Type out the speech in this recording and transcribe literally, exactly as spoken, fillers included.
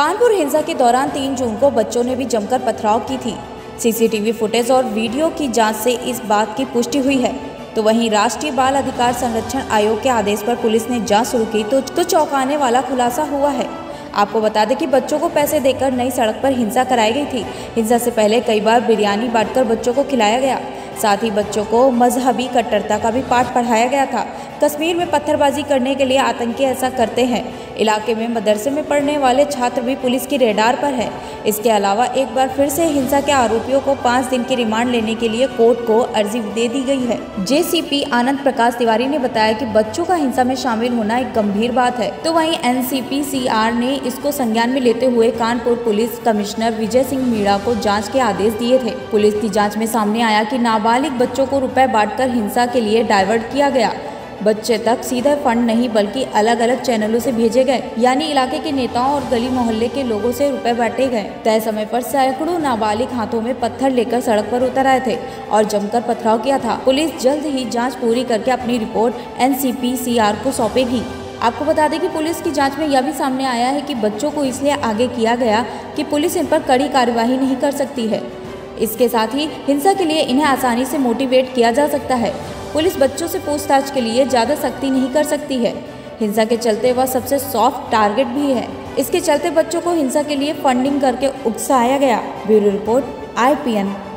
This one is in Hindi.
कानपुर हिंसा के दौरान तीन जून को बच्चों ने भी जमकर पथराव की थी। सीसीटीवी फुटेज और वीडियो की जांच से इस बात की पुष्टि हुई है। तो वहीं राष्ट्रीय बाल अधिकार संरक्षण आयोग के आदेश पर पुलिस ने जांच शुरू की तो, तो चौंकाने वाला खुलासा हुआ है। आपको बता दें कि बच्चों को पैसे देकर नई सड़क पर हिंसा कराई गई थी। हिंसा से पहले कई बार बिरयानी बांटकर बच्चों को खिलाया गया। साथ ही बच्चों को मजहबी कट्टरता का भी पाठ पढ़ाया गया था। कश्मीर में पत्थरबाजी करने के लिए आतंकी ऐसा करते हैं। इलाके में मदरसे में पढ़ने वाले छात्र भी पुलिस की रेडार पर है। इसके अलावा एक बार फिर से हिंसा के आरोपियों को पाँच दिन की रिमांड लेने के लिए कोर्ट को अर्जी दे दी गई है। जेसीपी आनंद प्रकाश तिवारी ने बताया कि बच्चों का हिंसा में शामिल होना एक गंभीर बात है। तो वहीं एनसीपीसीआर ने इसको संज्ञान में लेते हुए कानपुर पुलिस कमिश्नर विजय सिंह मीणा को जाँच के आदेश दिए थे। पुलिस की जाँच में सामने आया कि नाबालिग बच्चों को रुपए बांटकर हिंसा के लिए डाइवर्ट किया गया। बच्चे तक सीधे फंड नहीं बल्कि अलग अलग चैनलों से भेजे गए, यानी इलाके के नेताओं और गली मोहल्ले के लोगों से रुपए बांटे गए। तय समय पर सैकड़ों नाबालिग हाथों में पत्थर लेकर सड़क पर उतर आए थे और जमकर पथराव किया था। पुलिस जल्द ही जांच पूरी करके अपनी रिपोर्ट एनसीपीसीआर को सौंपेगी। आपको बता दें कि पुलिस की जांच में यह भी सामने आया है कि बच्चों को इसलिए आगे किया गया कि पुलिस इन पर कड़ी कार्यवाही नहीं कर सकती है। इसके साथ ही हिंसा के लिए इन्हें आसानी से मोटिवेट किया जा सकता है। पुलिस बच्चों से पूछताछ के लिए ज़्यादा सख्ती नहीं कर सकती है। हिंसा के चलते वह सबसे सॉफ्ट टारगेट भी है। इसके चलते बच्चों को हिंसा के लिए फंडिंग करके उकसाया गया। ब्यूरो रिपोर्ट आई पी एन।